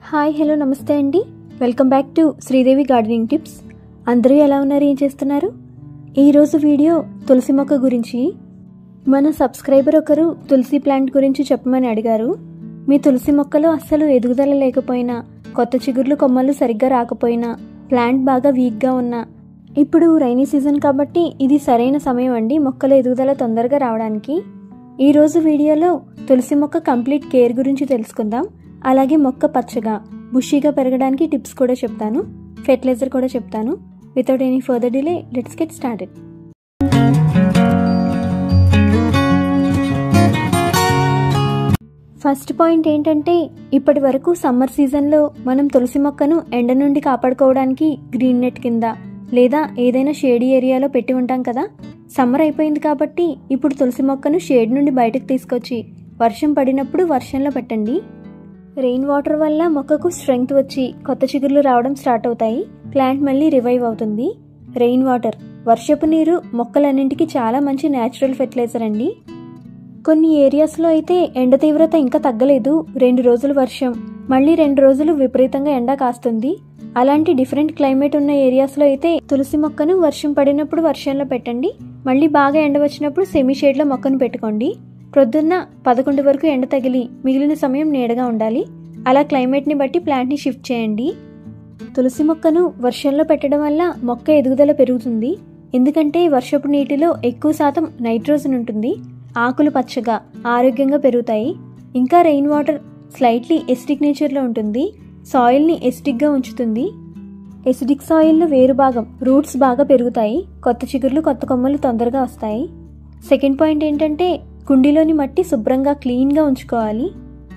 Hi hello నమస్తే అండి. Welcome back to Sridevi gardening tips. అందరూ ఎలా ఉన్నారు, ఏం చేస్తున్నారు? ఈరోజు వీడియో తులసి మొక్క గురించి. మన సబ్స్క్రైబర్ ఒకరు తులసి ప్లాంట్ గురించి చెప్పమని అడిగారు. మీ తులసి మొక్కలో అస్సలు ఎదుగుదల లేకపోయినా, కొత్త చిగుర్లు కొమ్మలు సరిగ్గా రాకపోయినా, ప్లాంట్ బాగా వీక్గా ఉన్నా, ఇప్పుడు రైనీ సీజన్ కాబట్టి ఇది సరైన సమయం అండి మొక్కల ఎదుగుదల తొందరగా రావడానికి. ఈరోజు వీడియోలో తులసి మొక్క కంప్లీట్ కేర్ గురించి తెలుసుకుందాం. అలాగే మొక్క పచ్చగా బుషీగా పెరగడానికి టిప్స్ కూడా చెప్తాను, ఫెర్టిలైజర్ కూడా చెప్తాను. Without any further delay let's get started. First point ఏంటంటే, ఇప్పటి వరకు సమ్మర్ సీజన్లో మనం తులసి మొక్కను ఎండ నుండి కాపాడుకోవడానికి గ్రీన్ నెట్ కింద లేదా ఏదైనా షేడీ ఏరియాలో పెట్టి ఉంటాం కదా. సమ్మర్ అయిపోయింది కాబట్టి ఇప్పుడు తులసి మొక్కను షేడ్ నుండి బయటకు తీసుకొచ్చి వర్షం పడినప్పుడు వర్షంలో పెట్టండి. రెయిన్ వాటర్ వల్ల మొక్కకు స్ట్రెంగ్త్ వచ్చి కొత్త చిగుర్లు రావడం స్టార్ట్ అవుతాయి. ప్లాంట్ మళ్ళీ రివైవ్ అవుతుంది. రెయిన్ వాటర్, వర్షపు నీరు మొక్కలన్నింటికి చాలా మంచి న్యాచురల్ ఫెర్టిలైజర్ అండి. కొన్ని ఏరియాస్లో అయితే ఎండ తీవ్రత ఇంకా తగ్గలేదు. 2 రోజులు వర్షం, మళ్ళీ 2 రోజులు విపరీతంగా ఎండ కాస్తుంది. అలాంటి డిఫరెంట్ క్లైమేట్ ఉన్న ఏరియాస్లో అయితే తులసి మొక్కను వర్షం పడినప్పుడు వర్షంలో పెట్టండి. మళ్ళీ బాగా ఎండ వచ్చినప్పుడు సెమీ షేడ్లో మొక్కను పెట్టుకోండి. ప్రొద్దున్న 11 వరకు ఎండ తగిలి మిగిలిన సమయం నీడగా ఉండాలి. అలా క్లైమేట్ని బట్టి ప్లాంట్ని షిఫ్ట్ చేయండి. తులసి మొక్కను వర్షంలో పెట్టడం వల్ల మొక్క ఎదుగుదల పెరుగుతుంది. ఎందుకంటే వర్షపు నీటిలో ఎక్కువ శాతం నైట్రోజన్ ఉంటుంది. ఆకులు పచ్చగా ఆరోగ్యంగా పెరుగుతాయి. ఇంకా రెయిన్ వాటర్ స్లైట్లీ ఎసిడిక్ నేచర్లో ఉంటుంది. సాయిల్ని ఎసిడిక్గా ఉంచుతుంది. ఎసిడిక్ సాయిల్లో వేరు భాగం రూట్స్ బాగా పెరుగుతాయి. కొత్త చిగుర్లు కొత్త కొమ్మలు తొందరగా వస్తాయి. సెకండ్ పాయింట్ ఏంటంటే, కుండీలోని మట్టి శుభ్రంగా క్లీన్గా ఉంచుకోవాలి.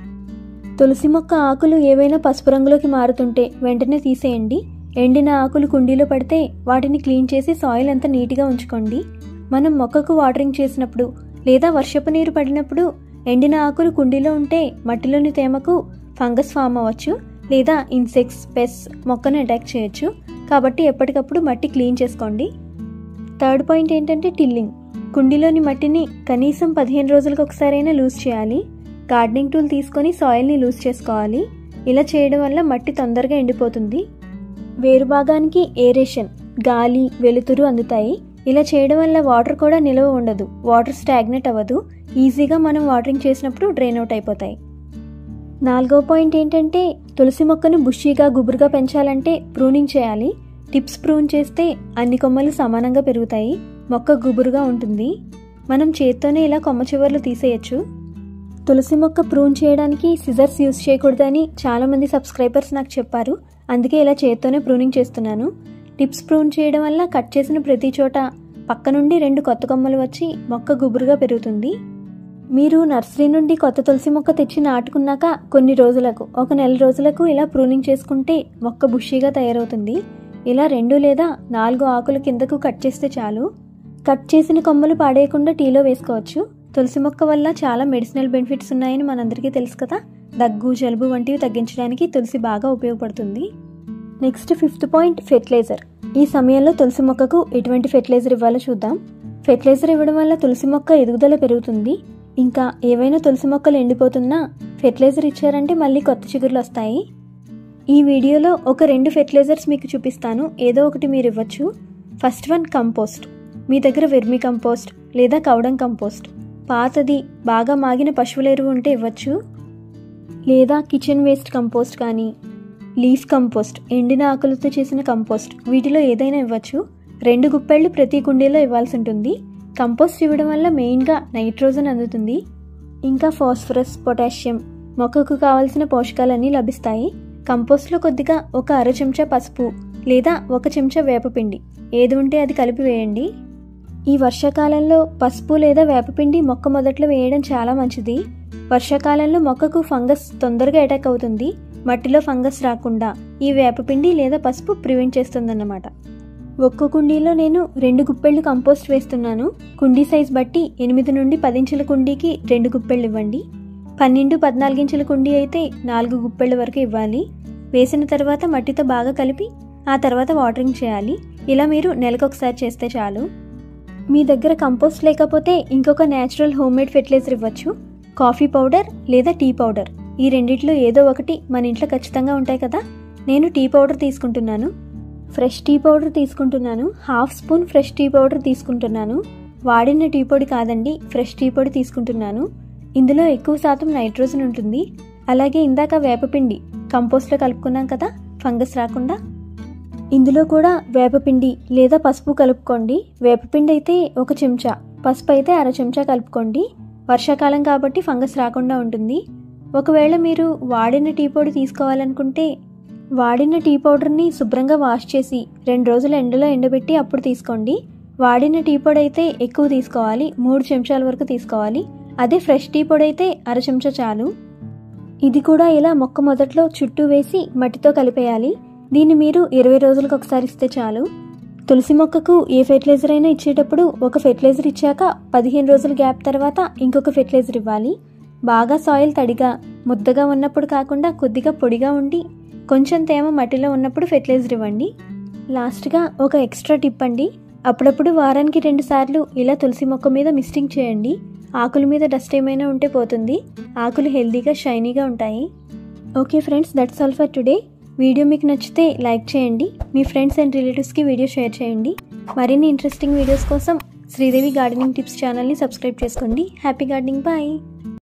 తులసి మొక్క ఆకులు ఏవైనా పసుపు రంగులోకి మారుతుంటే వెంటనే తీసేయండి. ఎండిన ఆకులు కుండీలో పడితే వాటిని క్లీన్ చేసి సాయిల్ అంతా నీట్గా ఉంచుకోండి. మనం మొక్కకు వాటరింగ్ చేసినప్పుడు లేదా వర్షపు నీరు పడినప్పుడు ఎండిన ఆకులు కుండీలో ఉంటే మట్టిలోని తేమకు ఫంగస్ ఫామ్ అవ్వచ్చు లేదా ఇన్సెక్ట్స్, పెస్ట్స్ మొక్కను అటాక్ చేయొచ్చు. కాబట్టి ఎప్పటికప్పుడు మట్టి క్లీన్ చేసుకోండి. థర్డ్ పాయింట్ ఏంటంటే టిల్లింగ్. కుండీలోని మట్టిని కనీసం 15 రోజులకు ఒకసారైనా లూజ్ చేయాలి. గార్డెనింగ్ టూల్ తీసుకొని సాయిల్ని లూజ్ చేసుకోవాలి. ఇలా చేయడం వల్ల మట్టి తొందరగా ఎండిపోతుంది. వేరు భాగానికి ఏరేషన్, గాలి, వెలుతురు అందుతాయి. ఇలా చేయడం వల్ల వాటర్ కూడా నిల్వ ఉండదు. వాటర్ స్టాగ్నెట్ అవ్వదు. ఈజీగా మనం వాటరింగ్ చేసినప్పుడు డ్రైన్ అవుట్ అయిపోతాయి. 4వ పాయింట్ ఏంటంటే, తులసి మొక్కను బుషీగా గుబురుగా పెంచాలంటే ప్రూనింగ్ చేయాలి. టిప్స్ ప్రూన్ చేస్తే అన్ని కొమ్మలు సమానంగా పెరుగుతాయి. మొక్క గుబురుగా ఉంటుంది. మనం చేత్తోనే ఇలా కొమ్మ చివర్లు తీసేయచ్చు. తులసి మొక్క ప్రూన్ చేయడానికి సిజర్స్ యూజ్ చేయకూడదని చాలామంది సబ్స్క్రైబర్స్ నాకు చెప్పారు. అందుకే ఇలా చేత్తోనే ప్రూనింగ్ చేస్తున్నాను. టిప్స్ ప్రూన్ చేయడం వల్ల కట్ చేసిన ప్రతి చోట పక్క నుండి 2 కొత్త కొమ్మలు వచ్చి మొక్క గుబురుగా పెరుగుతుంది. మీరు నర్సరీ నుండి కొత్త తులసి మొక్క తెచ్చి నాటుకున్నాక కొన్ని రోజులకు, 1 నెల రోజులకు ఇలా ప్రూనింగ్ చేసుకుంటే మొక్క బుషీగా తయారవుతుంది. ఇలా 2 లేదా 4 ఆకుల కిందకు కట్ చేస్తే చాలు. కట్ చేసిన కొమ్మలు పాడేయకుండా టీలో వేసుకోవచ్చు. తులసి మొక్క వల్ల చాలా మెడిసినల్ బెనిఫిట్స్ ఉన్నాయని మనందరికీ తెలుసు కదా. దగ్గు, జలుబు వంటివి తగ్గించడానికి తులసి బాగా ఉపయోగపడుతుంది. Next 5th point fertilizer. ఈ సమయంలో తులసి మొక్కకు ఎటువంటి ఫెర్టిలైజర్ ఇవ్వాలో చూద్దాం. ఫెర్టిలైజర్ ఇవ్వడం వల్ల తులసి మొక్క ఎదుగుదల పెరుగుతుంది. ఇంకా ఏవైనా తులసి మొక్కలు ఎండిపోతున్నా ఫెర్టిలైజర్ ఇచ్చారంటే మళ్ళీ కొత్త చిగుర్లు వస్తాయి. ఈ వీడియోలో ఒక 2 ఫెర్టిలైజర్స్ మీకు చూపిస్తాను. ఏదో ఒకటి మీరు ఇవ్వచ్చు. First one compost. మీ దగ్గర వెర్మి కంపోస్ట్ లేదా కౌడంగ్ కంపోస్ట్, పాతది బాగా మాగిన పశువుల ఎరువు ఉంటే ఇవ్వచ్చు. లేదా కిచెన్ వేస్ట్ కంపోస్ట్ కానీ, లీఫ్ కంపోస్ట్, ఎండిన ఆకులతో చేసిన కంపోస్ట్, వీటిలో ఏదైనా ఇవ్వచ్చు. 2 గుప్పెళ్ళు ప్రతి కుండీలో ఇవ్వాల్సి ఉంటుంది. కంపోస్ట్ ఇవ్వడం వల్ల మెయిన్గా నైట్రోజన్ అందుతుంది. ఇంకా ఫాస్ఫరస్, పొటాషియం, మొక్కకు కావాల్సిన పోషకాలన్నీ లభిస్తాయి. కంపోస్ట్లో కొద్దిగా 1 అర చెంచా పసుపు లేదా 1 చెంచా వేపపిండి ఏది ఉంటే అది కలిపి వేయండి. ఈ వర్షాకాలంలో పసుపు లేదా వేపపిండి మొక్క మొదట్లో వేయడం చాలా మంచిది. వర్షాకాలంలో మొక్కకు ఫంగస్ తొందరగా అటాక్ అవుతుంది. మట్టిలో ఫంగస్ రాకుండా ఈ వేపపిండి లేదా పసుపు ప్రివెంట్ చేస్తుందన్నమాట. ఒక్క కుండీలో నేను 2 గుప్పెళ్ళు కంపోస్ట్ వేస్తున్నాను. కుండీ సైజ్ బట్టి 8 నుండి 10 ఇంచుల కుండీకి 2 గుప్పెళ్ళు ఇవ్వండి. 12-14 ఇంచుల కుండీ అయితే 4 గుప్పెళ్ళ వరకు ఇవ్వాలి. వేసిన తర్వాత మట్టితో బాగా కలిపి ఆ తర్వాత వాటరింగ్ చేయాలి. ఇలా మీరు నెలకొకసారి చేస్తే చాలు. మీ దగ్గర కంపోస్ట్ లేకపోతే ఇంకొక న్యాచురల్ హోమ్మేడ్ ఫెర్టిలైజర్ ఇవ్వచ్చు. కాఫీ పౌడర్ లేదా టీ పౌడర్ ఈ రెండిట్లో ఏదో ఒకటి మన ఇంట్లో ఖచ్చితంగా ఉంటాయి కదా. నేను టీ పౌడర్ తీసుకుంటున్నాను. ఫ్రెష్ టీ పౌడర్ తీసుకుంటున్నాను. 1/2 స్పూన్ ఫ్రెష్ టీ పౌడర్ తీసుకుంటున్నాను. వాడిన టీ పొడి కాదండి, ఫ్రెష్ టీ పొడి తీసుకుంటున్నాను. ఇందులో ఎక్కువ శాతం నైట్రోజన్ ఉంటుంది. అలాగే ఇందాక వేపపిండి కంపోస్ట్లో కలుపుకున్నాం కదా ఫంగస్ రాకుండా, ఇందులో కూడా వేపపిండి లేదా పసుపు కలుపుకోండి. వేపపిండి అయితే 1 చెంచా, పసుపు అయితే 1/2 చెంచా కలుపుకోండి. వర్షాకాలం కాబట్టి ఫంగస్ రాకుండా ఉంటుంది. ఒకవేళ మీరు వాడిన టీ పొడి తీసుకోవాలనుకుంటే వాడిన టీ పౌడర్ని శుభ్రంగా వాష్ చేసి 2 రోజులు ఎండలో ఎండబెట్టి అప్పుడు తీసుకోండి. వాడిన టీ పొడి అయితే ఎక్కువ తీసుకోవాలి, 3 చెంచాల వరకు తీసుకోవాలి. అదే ఫ్రెష్ టీ పొడి అయితే 1/2 చెంచా చాలు. ఇది కూడా ఇలా మొక్క మొదట్లో చుట్టూ వేసి మట్టితో కలిపేయాలి. దీన్ని మీరు 20 రోజులకు ఒకసారి ఇస్తే చాలు. తులసి మొక్కకు ఏ ఫెర్టిలైజర్ అయినా ఇచ్చేటప్పుడు ఒక ఫెర్టిలైజర్ ఇచ్చాక 15 రోజుల గ్యాప్ తర్వాత ఇంకొక ఫెర్టిలైజర్ ఇవ్వాలి. బాగా సాయిల్ తడిగా ముద్దగా ఉన్నప్పుడు కాకుండా కొద్దిగా పొడిగా ఉండి కొంచెం తేమ మట్టిలో ఉన్నప్పుడు ఫెర్టిలైజర్ ఇవ్వండి. లాస్ట్గా ఒక ఎక్స్ట్రా టిప్ అండి, అప్పుడప్పుడు వారానికి 2 సార్లు ఇలా తులసి మొక్క మీద మిస్టింగ్ చేయండి. ఆకుల మీద డస్ట్ ఏమైనా ఉంటే పోతుంది. ఆకులు హెల్దీగా షైనీగా ఉంటాయి. Okay friends, that's all for today. Video మీకు నచ్చితే లైక్ చేయండి. మీ ఫ్రెండ్స్ అండ్ రిలేటివ్స్కి వీడియో షేర్ చేయండి. మరిన్ని ఇంట్రెస్టింగ్ వీడియోస్ కోసం శ్రీదేవి గార్డెనింగ్ టిప్స్ ఛానల్ని సబ్స్క్రైబ్ చేసుకోండి. Happy gardening, bye.